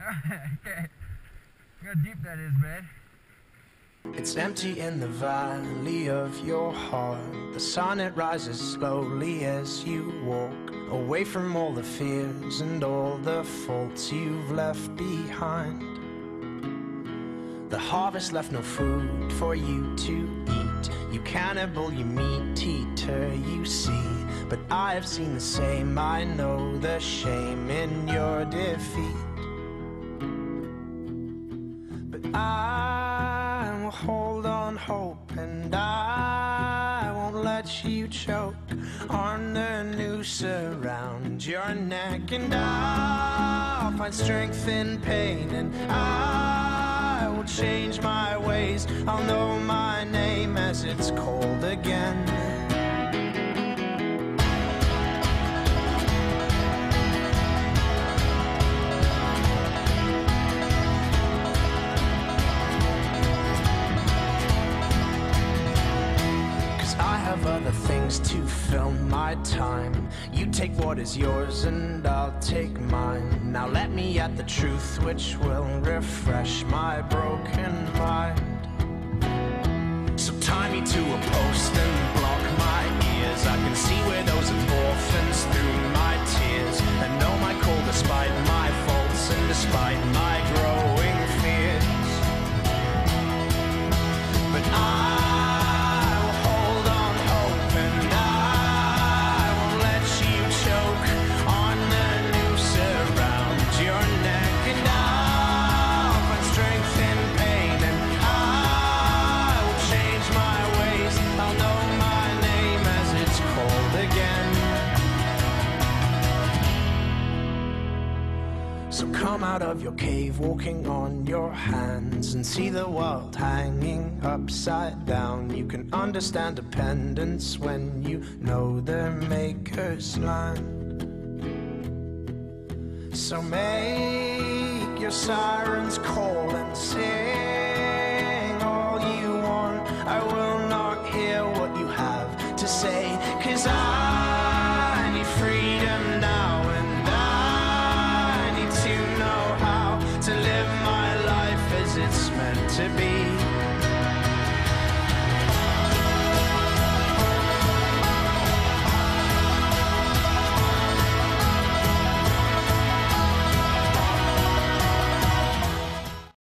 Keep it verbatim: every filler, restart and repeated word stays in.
Okay. Look how deep that is, man. It's empty in the valley of your heart. The sun, it rises slowly as you walk away from all the fears and all the faults you've left behind. The harvest left no food for you to eat. You cannibal, you meat eater, you see. But I have seen the same, I know the shame in your defeat. But I will hold on hope, and I won't let you choke on the noose around your neck. And I'll find strength in pain, and I will change my ways. I'll know my name as it's called again. Other things to fill my time. You take what is yours and I'll take mine. Now let me at the truth which will refresh my broken mind. So tie me to a post and block my ears. I can see where those orphans through my tears, and know my call despite my faults and despite my growing fears. But I come out of your cave, walking on your hands, and see the world hanging upside down. You can understand dependence when you know their maker's land. So make your sirens call and sing all you want. I will not hear what you have to say, 'cause I need freedom now, and to live my life as it's meant to be.